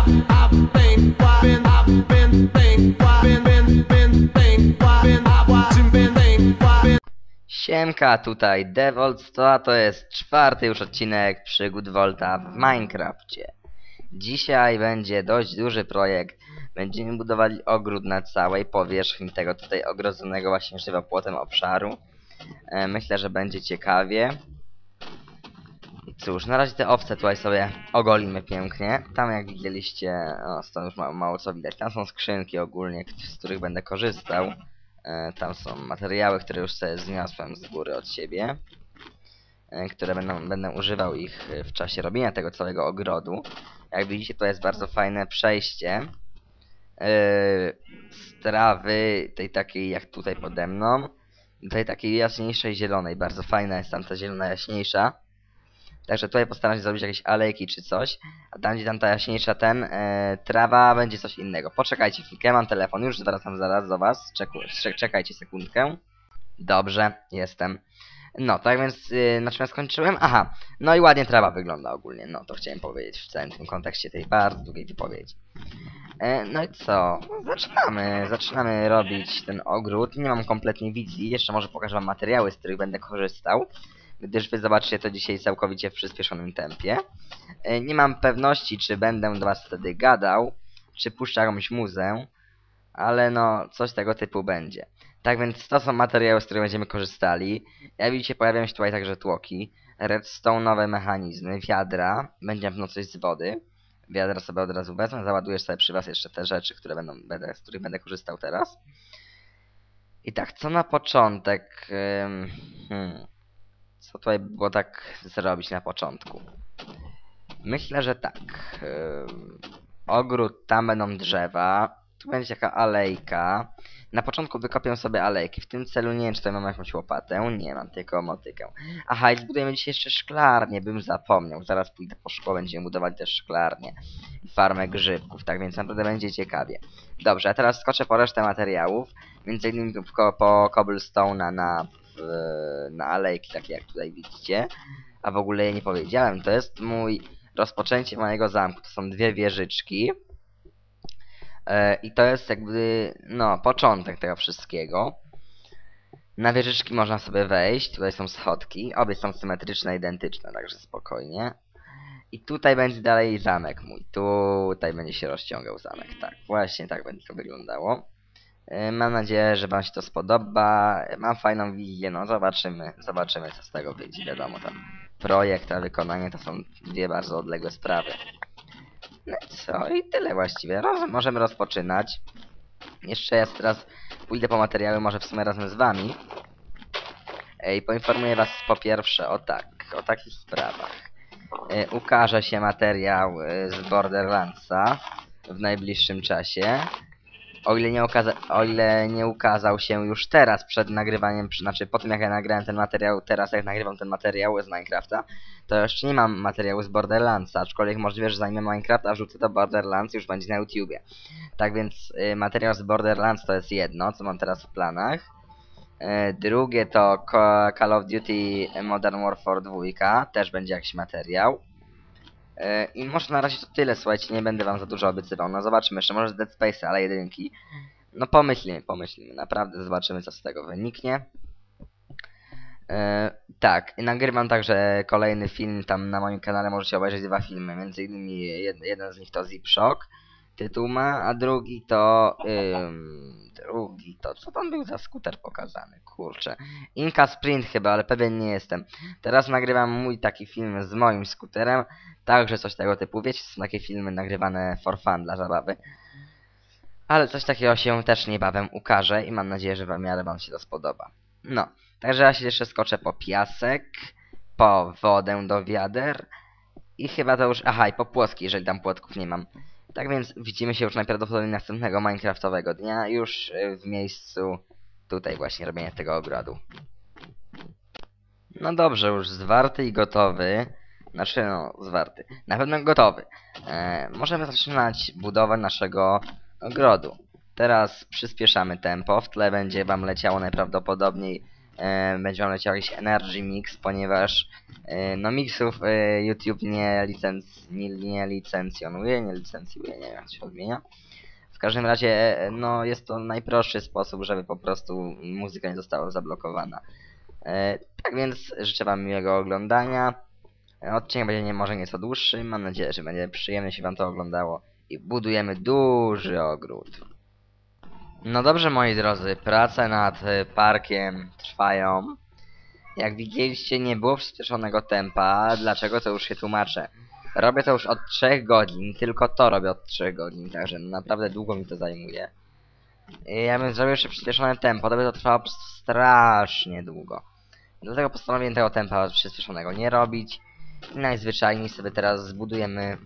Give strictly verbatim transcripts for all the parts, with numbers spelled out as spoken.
Siemka, tutaj Devolt, a to jest czwarty już odcinek przygód Volta w Minecrafcie. Dzisiaj będzie dość duży projekt. Będziemy budowali ogród na całej powierzchni tego tutaj ogrodzonego właśnie żywopłotem obszaru. E, myślę, że będzie ciekawie. I cóż, na razie te owce tutaj sobie ogolimy pięknie. Tam jak widzieliście, no stąd już mało, mało co widać. Tam są skrzynki ogólnie, z których będę korzystał. E, tam są materiały, które już sobie zniosłem z góry od siebie. E, które będą, będę używał ich w czasie robienia tego całego ogrodu. Jak widzicie, to jest bardzo fajne przejście. Z trawy, tej takiej jak tutaj pode mną, do tej takiej jaśniejszej zielonej. Bardzo fajna jest tam ta zielona jaśniejsza. Także tutaj postaram się zrobić jakieś alejki czy coś. A tam gdzie tam ta jaśniejsza ten e, trawa będzie coś innego. Poczekajcie chwilkę, mam telefon, już wracam zaraz do was. Czeku, czekajcie sekundkę. Dobrze, jestem. No, tak więc yy, na czym ja skończyłem? Aha, no i ładnie trawa wygląda ogólnie. No, to chciałem powiedzieć w całym tym kontekście tej bardzo długiej wypowiedzi. E, no i co? No, zaczynamy. Zaczynamy robić ten ogród. Nie mam kompletnie wizji. Jeszcze może pokażę wam materiały, z których będę korzystał. Gdyż wy zobaczycie to dzisiaj całkowicie w przyspieszonym tempie. E, nie mam pewności, czy będę do was wtedy gadał, czy puszczę jakąś muzę. Ale no, coś tego typu będzie. Tak więc to są materiały, z których będziemy korzystali. Jak widzicie, pojawiają się tutaj także tłoki, redstone'owe mechanizmy, wiadra, będzie w coś z wody. Wiadra sobie od razu wezmę, załadujesz sobie przy was jeszcze te rzeczy, które będą, będę, z których będę korzystał teraz. I tak, co na początek? Hmm, co tutaj było tak zrobić na początku? Myślę, że tak. Ogród, tam będą drzewa. Tu będzie taka alejka. Na początku wykopię sobie alejki. W tym celu nie wiem, czy tutaj mam jakąś łopatę. Nie mam, tylko motykę. Aha, i zbudujemy dzisiaj jeszcze szklarnię. Bym zapomniał. Zaraz pójdę po szkło, będziemy budować też szklarnię. I farmę grzybków. Tak więc naprawdę będzie ciekawie. Dobrze, a teraz skoczę po resztę materiałów. Między innymi po, po cobblestone'a na, na alejki, takie jak tutaj widzicie. A w ogóle ja nie powiedziałem. To jest mój rozpoczęcie mojego zamku. To są dwie wieżyczki. I to jest jakby, no, początek tego wszystkiego. Na wieżyczki można sobie wejść, tutaj są schodki, obie są symetryczne, identyczne, także spokojnie. I tutaj będzie dalej zamek mój, tutaj będzie się rozciągał zamek, tak, właśnie tak będzie to wyglądało. Mam nadzieję, że wam się to spodoba, mam fajną wizję, no zobaczymy, zobaczymy co z tego wyjdzie, wiadomo tam. Projekt, a wykonanie to są dwie bardzo odległe sprawy. No i co? I tyle właściwie. Roz możemy rozpoczynać. Jeszcze ja teraz pójdę po materiały, może w sumie razem z wami. I poinformuję was po pierwsze o tak, o takich sprawach. E, ukaże się materiał e, z Borderlandsa w najbliższym czasie. O ile, nie ukaza o ile nie ukazał się już teraz przed nagrywaniem, znaczy po tym jak ja nagrałem ten materiał, teraz jak nagrywam ten materiał z Minecrafta, to jeszcze nie mam materiału z Borderlandsa, aczkolwiek możliwe, że zajmę Minecraft, a wrzucę to Borderlands już będzie na YouTubie. Tak więc y, materiał z Borderlands to jest jedno, co mam teraz w planach. Y, drugie to Call of Duty Modern Warfare dwa, też będzie jakiś materiał. I może na razie to tyle, słuchajcie, nie będę wam za dużo obiecywał. No zobaczymy, jeszcze może z Dead Space, ale jedynki. No pomyślimy, pomyślimy, naprawdę zobaczymy co z tego wyniknie. Yy, tak, i nagrywam także kolejny film, tam na moim kanale możecie obejrzeć dwa filmy. Między innymi jed jeden z nich to Zipshock, tytuł ma, a drugi to... Yy, drugi to... co tam był za skuter pokazany? Kurczę. Inka Sprint chyba, ale pewien nie jestem. Teraz nagrywam mój taki film z moim skuterem. Także coś tego typu. Wiecie, są takie filmy nagrywane for fun, dla zabawy. Ale coś takiego się też niebawem ukaże i mam nadzieję, że w miarę wam się to spodoba. No, także ja się jeszcze skoczę po piasek, po wodę do wiader i chyba to już... Aha, i po płotki, jeżeli tam płotków nie mam. Tak więc widzimy się już najprawdopodobniej następnego minecraftowego dnia, już w miejscu tutaj właśnie robienia tego ogrodu. No dobrze, już zwarty i gotowy. Znaczy no, zwarty. Na pewno gotowy. E, możemy zaczynać budowę naszego ogrodu. Teraz przyspieszamy tempo. W tle będzie wam leciało najprawdopodobniej e, będzie wam leciał jakiś Energy Mix, ponieważ e, no miksów e, YouTube nie, licenc nie, nie licencjonuje, nie licencjuje, nie wiem jak to się odmienia. W każdym razie, e, no jest to najprostszy sposób, żeby po prostu muzyka nie została zablokowana. E, tak więc życzę wam miłego oglądania. Odcinek będzie nie, może nieco dłuższy, mam nadzieję, że będzie przyjemnie się wam to oglądało i budujemy duży ogród. No dobrze moi drodzy, prace nad y, parkiem trwają. Jak widzieliście, nie było przyspieszonego tempa, dlaczego to już się tłumaczę. Robię to już od trzech godzin, tylko to robię od trzech godzin, także naprawdę długo mi to zajmuje. I ja bym zrobił jeszcze przyspieszone tempo, to by to trwało po prostu strasznie długo. Dlatego postanowiłem tego tempa przyspieszonego nie robić. I najzwyczajniej sobie teraz zbudujemy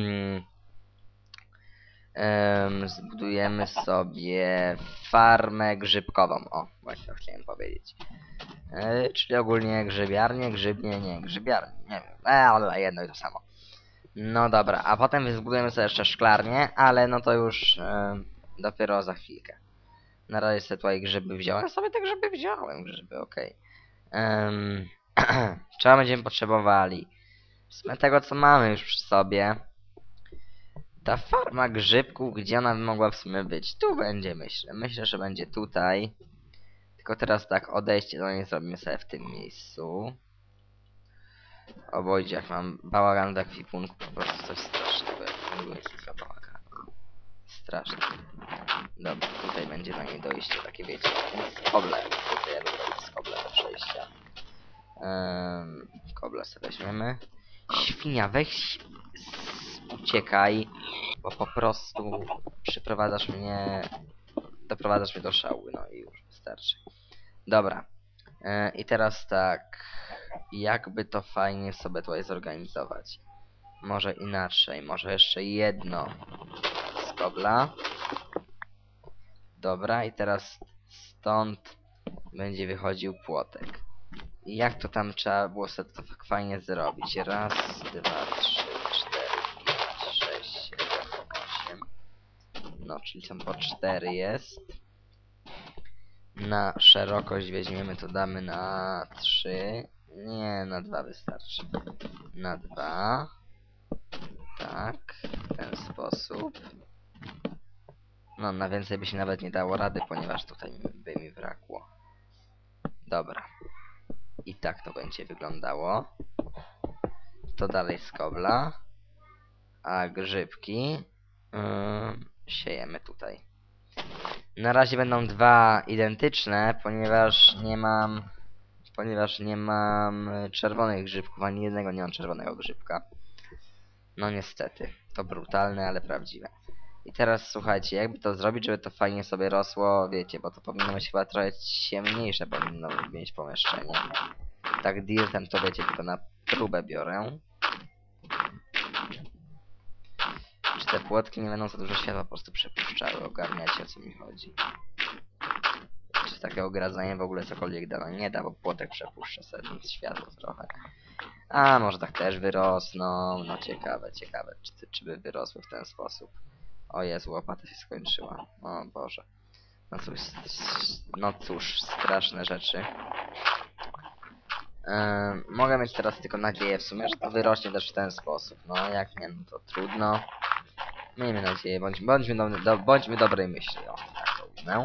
um, zbudujemy sobie farmę grzybkową. O, właśnie to chciałem powiedzieć. E, czyli ogólnie grzybiarnię, grzybnie, nie, grzybiarnię, nie wiem, e, ale jedno i to samo. No dobra, a potem zbudujemy sobie jeszcze szklarnię, ale no to już e, dopiero za chwilkę. Na razie sobie tutaj grzyby wziąłem, sobie te grzyby wziąłem, grzyby, okej. Okay. Um, Czego będziemy potrzebowali? W sumie tego co mamy już przy sobie. Ta farma grzybków, gdzie ona by mogła w sumie być? Tu będzie, myślę. Myślę, że będzie tutaj. Tylko teraz tak, odejście do niej zrobimy sobie w tym miejscu. Obojdzie, jak mam bałagan w ekwipunku, po prostu coś strasznego. Jak nie lubię kilka bałaganu. Straszne. Dobra, tutaj będzie do niej dojście, takie wiecie. Koble. Tutaj ja lubię z koble do przejścia. Um, koble sobie weźmiemy. Świnia, weź uciekaj, bo po prostu przyprowadzasz mnie, doprowadzasz mnie do szału, no i już wystarczy. Dobra, yy, i teraz tak, jakby to fajnie sobie tutaj zorganizować. Może inaczej, może jeszcze jedno z kobla. Dobra, i teraz stąd będzie wychodził płotek. I jak to tam trzeba było sobie to tak fajnie zrobić? Raz, dwa, trzy, cztery, pięć, sześć, siedem, osiem. No, czyli tam po cztery jest. Na szerokość weźmiemy, to damy na trzy. Nie, na dwa wystarczy. Na dwa. Tak, w ten sposób. No, na więcej by się nawet nie dało rady, ponieważ tutaj by mi brakło. Dobra. I tak to będzie wyglądało. To dalej z kobla. A grzybki yy, siejemy tutaj. Na razie będą dwa identyczne, ponieważ nie mam ponieważ nie mam czerwonych grzybków, ani jednego nie mam czerwonego grzybka. No niestety, to brutalne, ale prawdziwe. I teraz słuchajcie, jakby to zrobić, żeby to fajnie sobie rosło, wiecie, bo to powinno być chyba trochę ciemniejsze, powinno mieć pomieszczenie. Tak dirtem to wiecie, tylko na próbę biorę. Czy te płotki nie będą za dużo światła po prostu przepuszczały? Ogarniacie, o co mi chodzi. Czy takie ogradzanie w ogóle cokolwiek da? No nie da, bo płotek przepuszcza sobie światło trochę. A może tak też wyrosną? No ciekawe, ciekawe, czy, czy by wyrosły w ten sposób. O Jezu, łopata się skończyła. O Boże. No cóż, no cóż, straszne rzeczy. Yy, mogę mieć teraz tylko nadzieję w sumie, że to wyrośnie też w ten sposób. No jak nie, no to trudno. Miejmy nadzieję, bądź, bądźmy, do, do, bądźmy dobrej myśli. O, tak to uznę.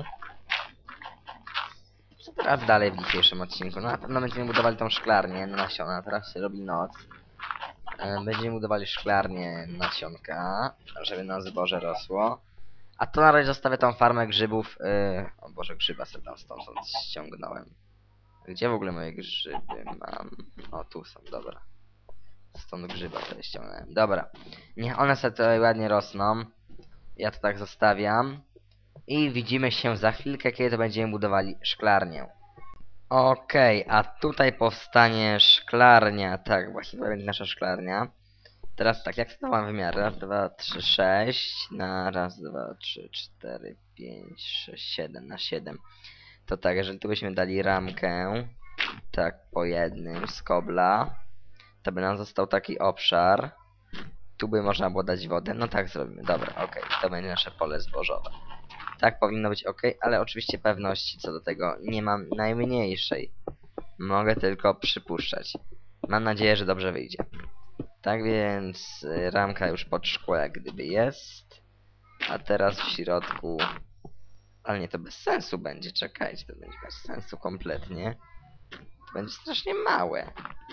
Co teraz dalej w dzisiejszym odcinku? No na pewno będziemy budowali tą szklarnię na nasiona. Teraz się robi noc. Yy, będziemy budowali szklarnię nasionka, żeby na zboże rosło. A to na razie zostawię tą farmę grzybów. Yy, o Boże, grzyba sobie tam stąd ściągnąłem. Gdzie w ogóle moje grzyby mam? O, tu są, dobra. Stąd grzyba sobie ściągnąłem. Dobra. Niech one sobie tutaj ładnie rosną. Ja to tak zostawiam. I widzimy się za chwilkę, kiedy to będziemy budowali szklarnię. Okej, okay, a tutaj powstanie szklarnia. Tak, właśnie to będzie nasza szklarnia. Teraz tak, jak to mam wymiary? Raz, dwa, trzy, sześć. Na raz, dwa, trzy, cztery, pięć, sześć, siedem. Na siedem. To tak, jeżeli tu byśmy dali ramkę, tak po jednym z kobla, to by nam został taki obszar. Tu by można było dać wodę. No tak zrobimy. Dobra, okej. Okay. To będzie nasze pole zbożowe. Tak powinno być ok, ale oczywiście pewności co do tego nie mam najmniejszej. Mogę tylko przypuszczać. Mam nadzieję, że dobrze wyjdzie. Tak więc y, ramka już pod szkło jak gdyby jest. A teraz w środku... Ale nie, to bez sensu będzie. Czekajcie, to będzie bez sensu kompletnie. To będzie strasznie małe.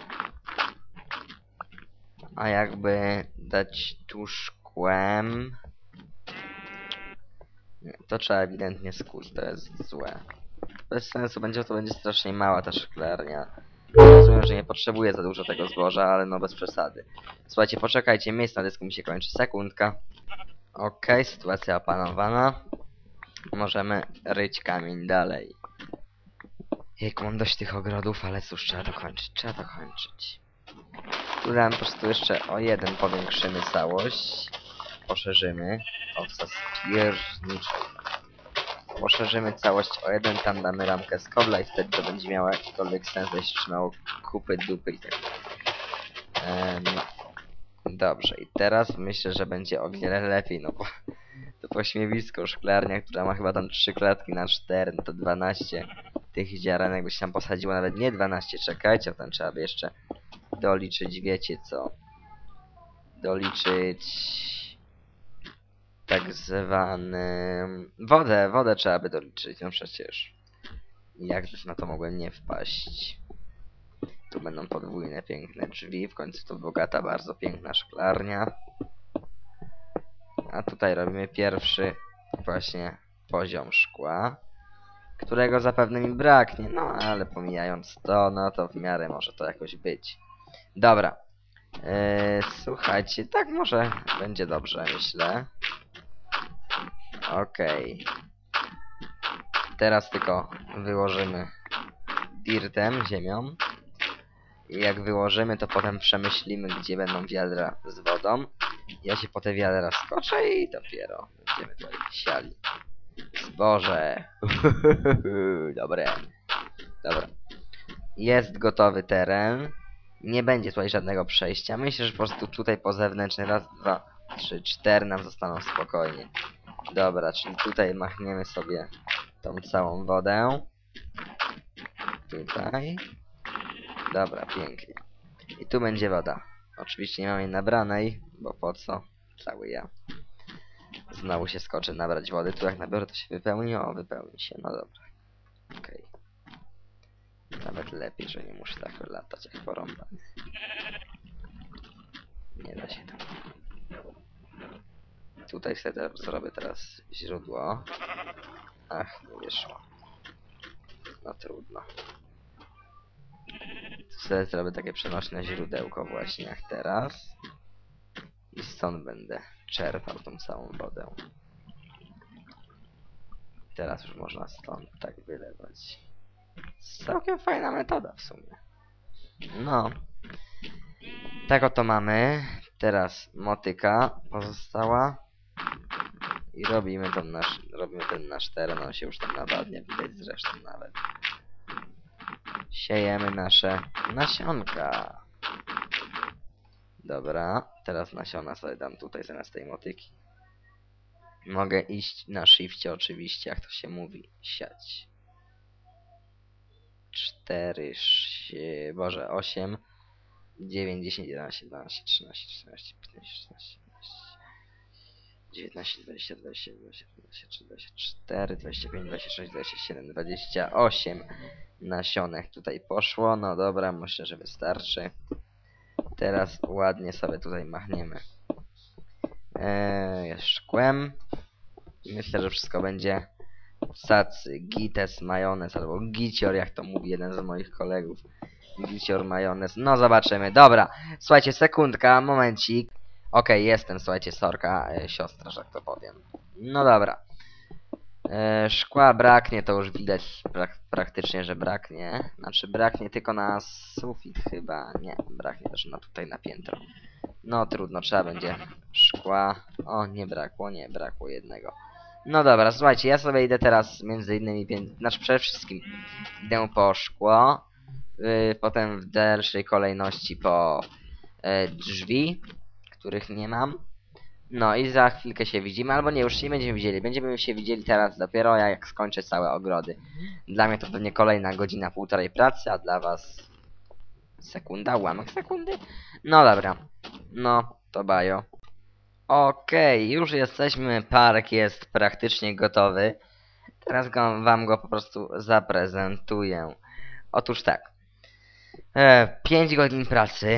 A jakby dać tu szkłem... Nie, to trzeba ewidentnie skuć, to jest złe. Bez sensu będzie, to będzie strasznie mała ta szklarnia. Rozumiem, że nie potrzebuję za dużo tego zboża, ale no bez przesady. Słuchajcie, poczekajcie, miejsce na dysku mi się kończy. Sekundka. Okej, okay, sytuacja opanowana. Możemy ryć kamień dalej. Jejku, mam dość tych ogrodów, ale cóż, trzeba to kończyć, trzeba to kończyć. Tu dam po prostu jeszcze o jeden powiększymy całość. Poszerzymy. Owca spierniczej. Poszerzymy całość o jeden, tam damy ramkę z kobla i wtedy to będzie miało jakikolwiek sens, jeśli trzymało kupy, dupy i tak. Ehm, dobrze, i teraz myślę, że będzie o wiele lepiej, no bo to pośmiewisko szklarnia, która ma chyba tam trzy klatki na cztery, no to dwanaście tych ziaren, jakby się tam posadziło, nawet nie dwanaście, czekajcie, tam trzeba by jeszcze doliczyć, wiecie co, doliczyć tak zwany... Wodę, wodę trzeba by doliczyć, no przecież. Jak też na to mogłem nie wpaść. Tu będą podwójne, piękne drzwi, w końcu to bogata, bardzo piękna szklarnia. A tutaj robimy pierwszy właśnie poziom szkła, którego zapewne mi braknie, no ale pomijając to, no to w miarę może to jakoś być. Dobra. Yy, słuchajcie, tak może będzie dobrze, myślę. Okej. Okay. Teraz tylko wyłożymy dirtem, ziemią. I jak wyłożymy, to potem przemyślimy, gdzie będą wiadra z wodą. Ja się po te wiadra skoczę i dopiero będziemy tutaj siali. Zboże. Dobre. Dobra. Jest gotowy teren. Nie będzie tutaj żadnego przejścia. Myślę, że po prostu tutaj po zewnętrzny raz, dwa, trzy, cztery nam zostaną spokojnie. Dobra, czyli tutaj machniemy sobie tą całą wodę. Tutaj. Dobra, pięknie. I tu będzie woda. Oczywiście nie mam jej nabranej, bo po co? Cały ja. Znowu się skoczę nabrać wody. Tu jak nabiorę, to się wypełni. O, wypełni się. No dobra. Okej. Okay. Nawet lepiej, że nie muszę tak latać jak porąbany. Nie da się tak. Tutaj sobie zrobię teraz źródło. Ach, nie wyszło. No trudno. Tu sobie zrobię takie przenośne źródełko właśnie jak teraz. I stąd będę czerpał tą całą wodę. Teraz już można stąd tak wylewać. Całkiem fajna metoda w sumie. No. Tak oto mamy. Teraz motyka pozostała. I robimy ten nasz, robimy ten nasz teren. On się już tam nawadnia, widać zresztą nawet. Siejemy nasze nasionka. Dobra, teraz nasiona sobie dam tutaj zamiast tej motyki. Mogę iść na shifcie oczywiście, jak to się mówi, siać. cztery, boże, osiem, dziewięć, dziesięć, jedenaście, dwanaście, trzynaście, czternaście, piętnaście, szesnaście, dziewiętnaście, dwadzieścia, dwadzieścia jeden, dwadzieścia dwa, dwadzieścia trzy, dwadzieścia cztery, dwadzieścia pięć, dwadzieścia sześć, dwadzieścia siedem, dwadzieścia osiem nasionek tutaj poszło. No dobra, myślę, że wystarczy. Teraz ładnie sobie tutaj machniemy eee, szkłem. Myślę, że wszystko będzie cacy, gites, majonez albo gicior, jak to mówi jeden z moich kolegów. Gicior, majonez. No zobaczymy. Dobra, słuchajcie, sekundka, momencik. Okej, okay, jestem, słuchajcie, sorka, e, siostra, że tak to powiem. No dobra. E, szkła braknie, to już widać prak praktycznie, że braknie. Znaczy braknie tylko na sufit chyba. Nie, braknie też na tutaj na piętro. No trudno, trzeba będzie szkła. O, nie brakło, nie, brakło jednego. No dobra, słuchajcie, ja sobie idę teraz między innymi, znaczy przede wszystkim idę po szkło. Yy, potem w dalszej kolejności po yy, drzwi, których nie mam. No i za chwilkę się widzimy, albo nie, już się nie będziemy widzieli. Będziemy się widzieli teraz dopiero jak skończę całe ogrody. Dla mnie to pewnie kolejna godzina, półtorej pracy, a dla was sekunda, ułamek sekundy? No dobra, no to bajo. Okej, już jesteśmy, park jest praktycznie gotowy. Teraz go, wam go po prostu zaprezentuję. Otóż tak, e, pięć godzin pracy,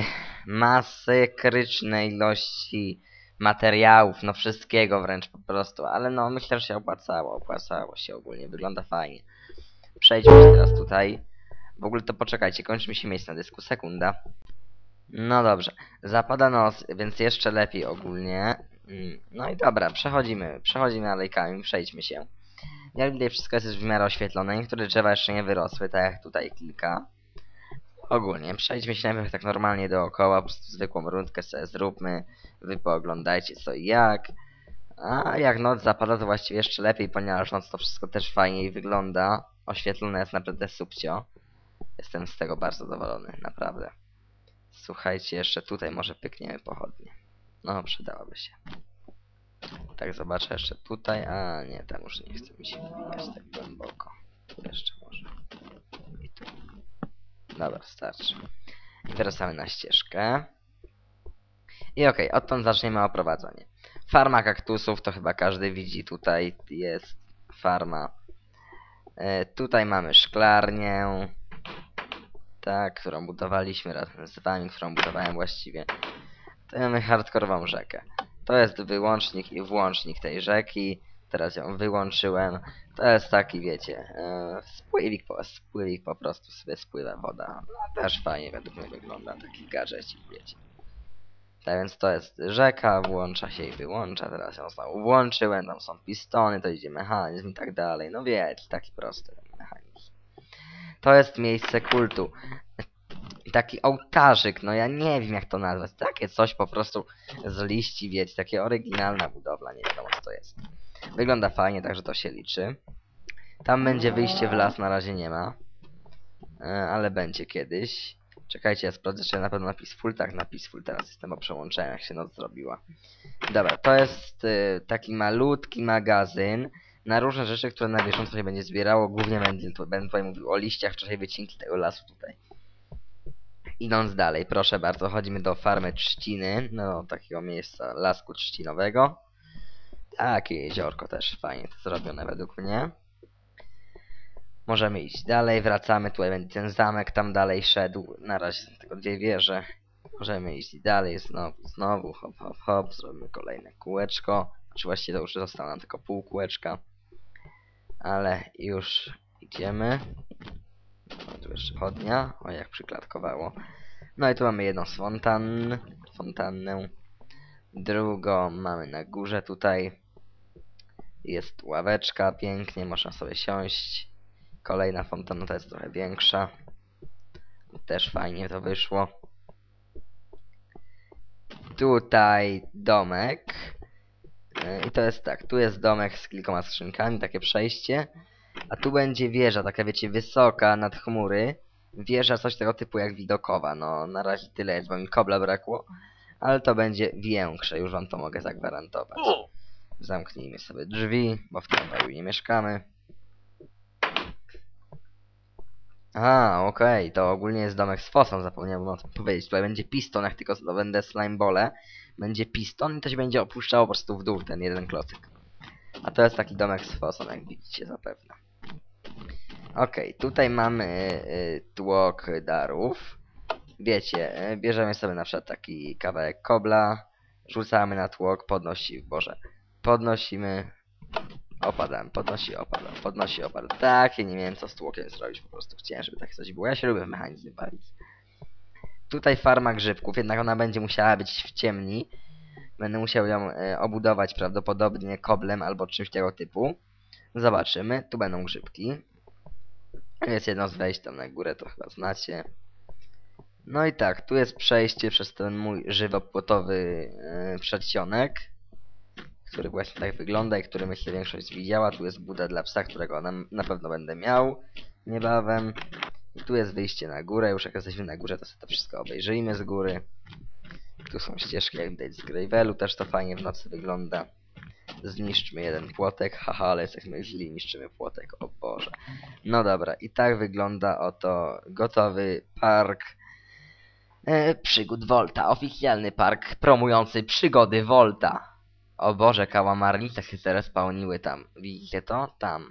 masakryczne ilości materiałów, no wszystkiego wręcz po prostu, ale no myślę, że się opłacało, opłacało się ogólnie, wygląda fajnie. Przejdźmy się teraz tutaj. W ogóle to poczekajcie, kończy mi się miejsce na dysku, sekunda. No dobrze, zapada noc, więc jeszcze lepiej ogólnie. No i dobra, przechodzimy, przechodzimy alejkami, przejdźmy się. Jak widać wszystko jest już w miarę oświetlone, niektóre drzewa jeszcze nie wyrosły, tak jak tutaj kilka. Ogólnie, przejdźmy się najpierw tak normalnie dookoła, po prostu zwykłą rundkę sobie zróbmy. Wy pooglądajcie co i jak. A jak noc zapada to właściwie jeszcze lepiej, ponieważ noc to wszystko też fajniej wygląda. Oświetlone jest naprawdę subcio. Jestem z tego bardzo zadowolony, naprawdę. Słuchajcie, jeszcze tutaj może pykniemy pochodnie. No, przydałoby się. Tak, zobaczę jeszcze tutaj. A nie, tam już nie chce mi się wbijać tak głęboko. Tu jeszcze może. I tu. Dobra, starczy. I wracamy na ścieżkę. I okej, okay, odtąd zaczniemy oprowadzanie. Farma kaktusów, to chyba każdy widzi. Tutaj jest farma. E, tutaj mamy szklarnię. Tak, którą budowaliśmy razem z wami, którą budowałem właściwie. To mamy hardkorową rzekę. To jest wyłącznik i włącznik tej rzeki. Teraz ją wyłączyłem. To jest taki, wiecie, e, spływik, po, spływik po prostu sobie spływa woda. No też fajnie według mnie wygląda taki gadżecik, wiecie. Tak więc to jest rzeka, włącza się i wyłącza. Teraz ją znowu włączyłem, tam są pistony, to idzie mechanizm i tak dalej. No wiecie, taki prosty mechanizm. To jest miejsce kultu. Taki ołtarzyk, no ja nie wiem jak to nazwać. Takie coś po prostu z liści, wiecie, takie oryginalna budowla, nie wiadomo co to jest. Wygląda fajnie, także to się liczy. Tam będzie wyjście w las, na razie nie ma. Ale będzie kiedyś. Czekajcie, ja sprawdzę, czy na pewno napis full. Tak, napis full, teraz jestem po przełączeniu, jak się noc zrobiła. Dobra, to jest y, taki malutki magazyn na różne rzeczy, które na bieżąco się będzie zbierało. Głównie będę, będę tutaj mówił o liściach, wcześniej wycinki tego lasu tutaj. Idąc dalej, proszę bardzo, chodzimy do farmy trzciny, no takiego miejsca, lasku trzcinowego. Takie jeziorko też fajnie to zrobione według mnie. Możemy iść dalej, wracamy, tutaj będzie ten zamek, tam dalej szedł, na razie są tylko dwie wieże. Możemy iść dalej, znowu, znowu, hop, hop, hop, zrobimy kolejne kółeczko. Znaczy właściwie to już zostało nam tylko pół kółeczka. Ale już idziemy. O, tu jeszcze chodnia, o jak przyklatkowało. No i tu mamy jedną z fontan, fontannę. Drugą mamy na górze tutaj. Jest ławeczka, pięknie, można sobie siąść. Kolejna fontanna to jest trochę większa. Też fajnie to wyszło. Tutaj domek. I to jest tak, tu jest domek z kilkoma skrzynkami, takie przejście. A tu będzie wieża, taka wiecie, wysoka, nad chmury. Wieża coś tego typu jak widokowa. No na razie tyle jest, bo mi kobla brakło. Ale to będzie większe, już wam to mogę zagwarantować. Zamknijmy sobie drzwi, bo w tramwaju nie mieszkamy. A, okej, okay. To ogólnie jest domek z fosą, zapomniałem o tym powiedzieć. Tutaj będzie piston, jak tylko zdobędę slimebole. Będzie piston i to się będzie opuszczało po prostu w dół, ten jeden klocyk. A to jest taki domek z fosą, jak widzicie zapewne. Okej, okay, tutaj mamy y, tłok darów. Wiecie, y, bierzemy sobie na przykład taki kawałek kobla, rzucamy na tłok, podnosi, boże, podnosimy, opadam, podnosi, opadam, podnosi, opadam. Takie nie wiem co z tłokiem zrobić, po prostu chciałem, żeby takie coś było. Ja się lubię w mechanizmy bawić. Tutaj farma grzybków, jednak ona będzie musiała być w ciemni. Będę musiał ją y, obudować prawdopodobnie koblem albo czymś tego typu. Zobaczymy, tu będą grzybki. Jest jedno z wejść tam na górę, to chyba znacie. No i tak, tu jest przejście przez ten mój żywopłotowy yy, przedsionek, który właśnie tak wygląda i który myślę większość widziała. Tu jest buda dla psa, którego na, na pewno będę miał niebawem. I tu jest wyjście na górę, już jak jesteśmy na górze, to sobie to wszystko obejrzyjmy z góry. tu są ścieżki jak widać z Gravelu, też to fajnie w nocy wygląda. Zniszczmy jeden płotek, haha, ale jesteśmy źli, niszczymy płotek, o Boże. No dobra, i tak wygląda oto gotowy park e, przygód Volta, oficjalny park promujący przygody Volta. O Boże, kałamarnice się teraz spełniły tam, widzicie to? Tam.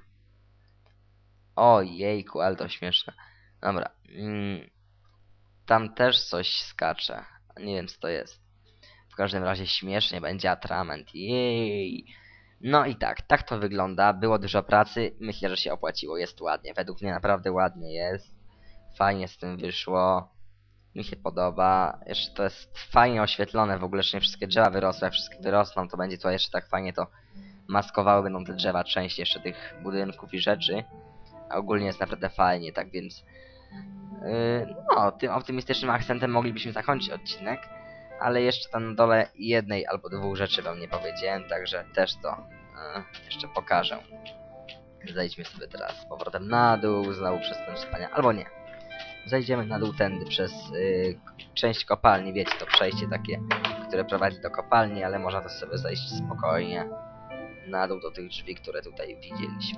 Ojejku, ale to śmieszne. Dobra, mm, tam też coś skacze, nie wiem co to jest. W każdym razie śmiesznie będzie atrament, jej. No i tak, tak to wygląda. Było dużo pracy, myślę, że się opłaciło, jest ładnie. Według mnie naprawdę ładnie jest. Fajnie z tym wyszło. Mi się podoba. Jeszcze to jest fajnie oświetlone w ogóle, że nie wszystkie drzewa wyrosły. Jak wszystkie wyrosną, to będzie to jeszcze tak fajnie to maskowały. Będą te drzewa część jeszcze tych budynków i rzeczy. A ogólnie jest naprawdę fajnie, tak więc... Yy, no, tym optymistycznym akcentem moglibyśmy zakończyć odcinek. Ale jeszcze tam na dole jednej albo dwóch rzeczy wam nie powiedziałem, także też to e, jeszcze pokażę. Zejdźmy sobie teraz z powrotem na dół, znowu przez ten wspaniały, albo nie. Zejdziemy na dół tędy przez y, część kopalni, wiecie, to przejście takie, które prowadzi do kopalni, ale można też sobie zejść spokojnie na dół do tych drzwi, które tutaj widzieliśmy.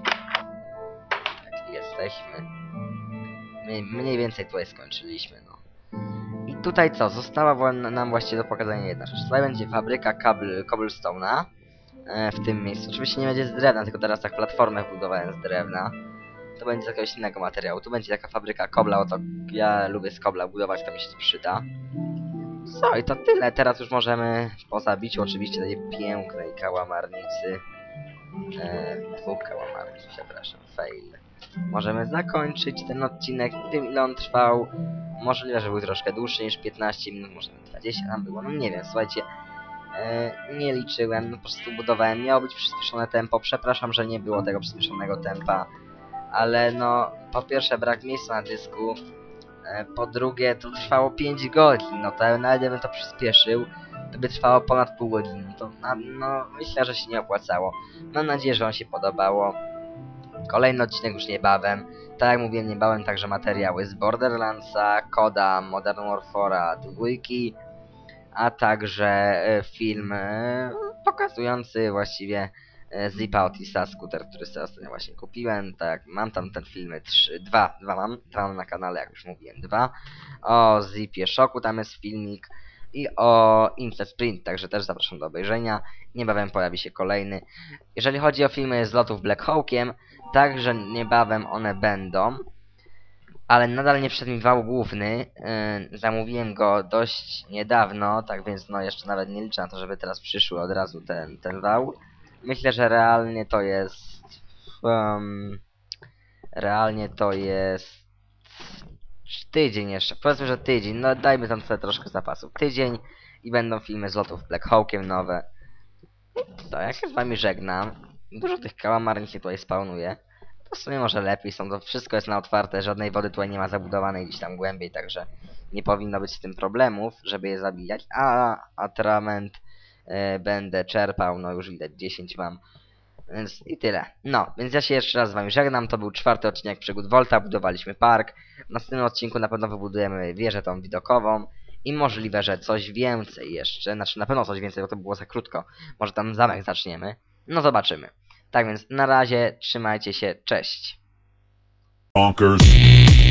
Tak, jesteśmy. My, mniej więcej tutaj skończyliśmy, no. I tutaj co? Została nam właściwie do pokazania jedna rzecz. Tutaj będzie fabryka cobblestone'a e, w tym miejscu. Oczywiście nie będzie z drewna, tylko teraz tak platformę budowałem z drewna. To będzie z jakiegoś innego materiału. Tu będzie taka fabryka kobla, oto ja lubię z kobla budować, to mi się to przyda. Co? I to tyle. Teraz już możemy po zabiciu oczywiście tej pięknej kałamarnicy. E, dwóch kałamarnic, przepraszam, fail. Możemy zakończyć ten odcinek. Nie wiem ile on trwał. Możliwe, że był troszkę dłuższy niż piętnaście minut, może dwadzieścia tam było, no nie wiem, słuchajcie. E, nie liczyłem, no po prostu budowałem. Miało być przyspieszone tempo, przepraszam, że nie było tego przyspieszonego tempa. Ale no, po pierwsze brak miejsca na dysku, e, po drugie to trwało pięć godzin, no to nawet gdybym to przyspieszył, to by trwało ponad pół godziny, to no myślę, że się nie opłacało. Mam nadzieję, że wam się podobało. Kolejny odcinek już niebawem. Tak jak mówiłem, niebawem także materiały z Borderlandsa, Coda, Modern Warfare'a, dwójki, a także film pokazujący właściwie Zipa Otisa, skuter, który sobie ostatnio właśnie kupiłem. Tak, mam tam ten filmy trzy, dwa, dwa mam, tam na kanale, jak już mówiłem, dwa. O Zipie Szoku tam jest filmik i o Ince Sprint, także też zapraszam do obejrzenia. Niebawem pojawi się kolejny. Jeżeli chodzi o filmy z lotów Black Hawkiem, także niebawem one będą, ale nadal nie wszedł mi wał główny. Yy, zamówiłem go dość niedawno, tak więc no jeszcze nawet nie liczę na to, żeby teraz przyszły od razu ten, ten wał. Myślę, że realnie to jest... Um, realnie to jest... tydzień jeszcze, powiedzmy, że tydzień, no dajmy tam sobie troszkę zapasów. Tydzień i będą filmy z lotów Black Hawkiem nowe. To ja się z wami żegnam. Dużo tych kałamarni się tutaj spawnuje. To w sumie może lepiej, są to wszystko jest na otwarte, żadnej wody tutaj nie ma zabudowanej gdzieś tam głębiej, także nie powinno być z tym problemów, żeby je zabijać. A atrament e, będę czerpał, no już widać dziesięć mam. Więc i tyle. No, więc ja się jeszcze raz z wami żegnam. To był czwarty odcinek przygód Volta. Budowaliśmy park. W następnym odcinku na pewno wybudujemy wieżę tą widokową. I możliwe, że coś więcej jeszcze. Znaczy na pewno coś więcej, bo to było za krótko. Może tam zamek zaczniemy. No zobaczymy. Tak więc na razie trzymajcie się. Cześć. Bonkers.